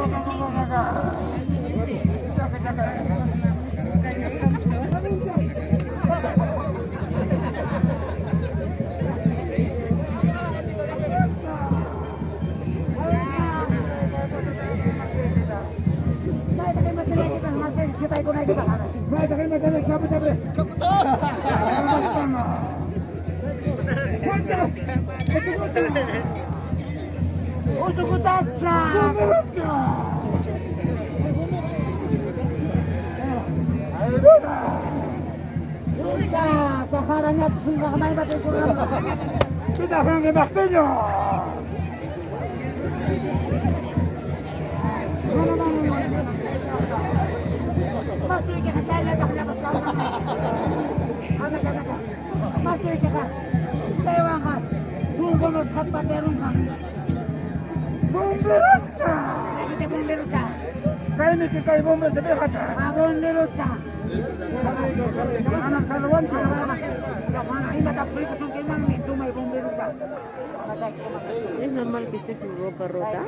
¿Es normal que esté sin ropa rota?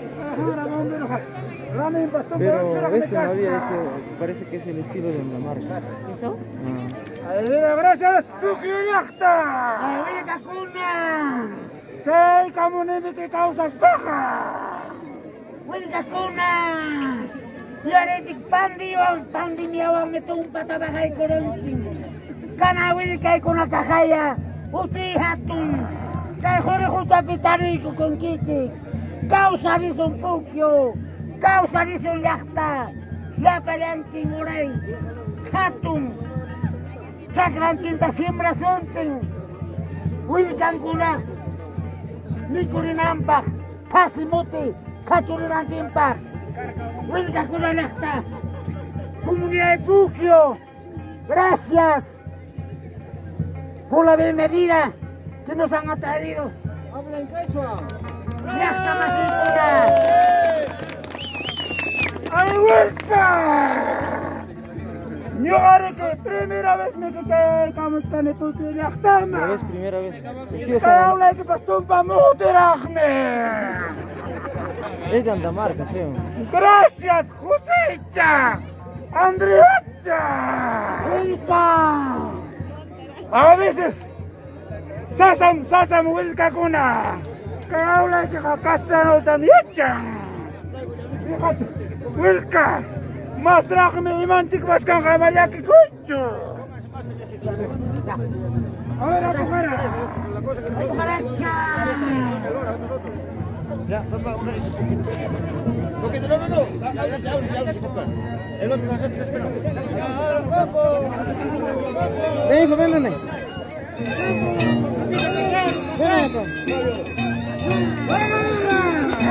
Pero este no había, parece que es el estilo de la marca. ¿Eso? Gracias, Tukio Yachta. Chay, kamu ni que causas baja. Yaretik pandi miawang itong patabahay ko rin. Kanawil kay ko nakakaya. Uti hatun. Kay huli ko tapitari ko kong kitik. Kausa rin son Pukyo. Kausa rin son Yachta. Yapalang tinguray. Hatun. Sakran cinta simbra sunting. Wilkan ko na. Nikuri nampak. Pasimuti. Katurunan timpak. Wilkan ko na Yachta. Comunidad de Pukyo. Gracias por la bienvenida que nos han atraído. Habla en quechua. Yachta Matrincuna. ¡Ay, vuelta! Yo haré que primera vez me quedé como están en tu Yachta. Primera vez. Kaya habla que pasó para mutirarme. Es de Andamarca, creo. Gracias, Josecha. Andreacha. Wilka. A veces sasam wilka kuna. Kaya habla que Castano también. Wilka. Mas rakme imanchik mas kang kamayaki kucho. A ver, a comer. Ya, papá, porque te lo mando. El otro va a ser 3 minutos. Ven, hijo, ven. Ven, hijo.